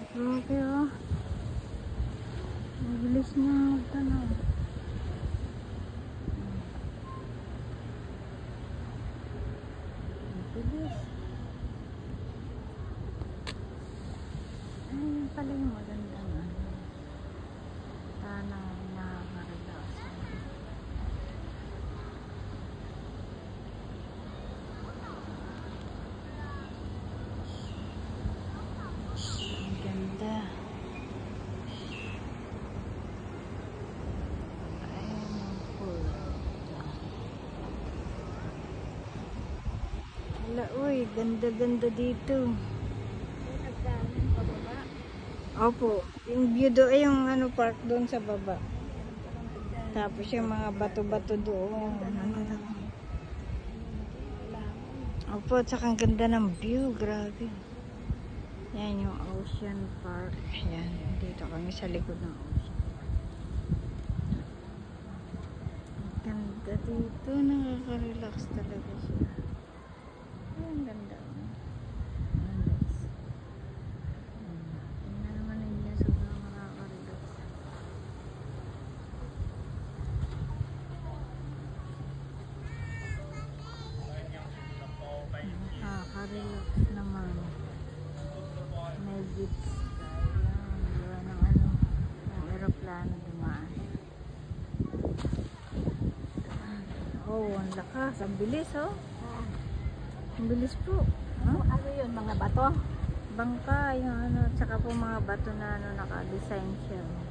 Grabe oh. Ang bilis niya magtanaw. Ang bilis. Ay, yun pala yung magandang ano. Tanaw na nakaka-relax. Ang ganda. Wala, uy, ganda-ganda dito. Opo, yung view doon, ay yung ano, park doon sa baba. Tapos yung mga bato-bato doon. Opo, tsaka ang ganda ng view, grabe. Yan yung Ocean Park. Yan, dito kami sa likod ng ocean. Ang ganda dito, nakaka-relax talaga siya. Ay, ang ganda. Tingnan naman ninyo, sobrang nakaka-relax. Nakaka-relax naman. May jeeps tayo ng ano, ng aeroplano dumaan. Oh, ang lakas, ang bilis oh. Ang bilis po. Huh? Ano yun, mga bato? Bangka, yung ano, tsaka po mga bato na ano, naka-design siya.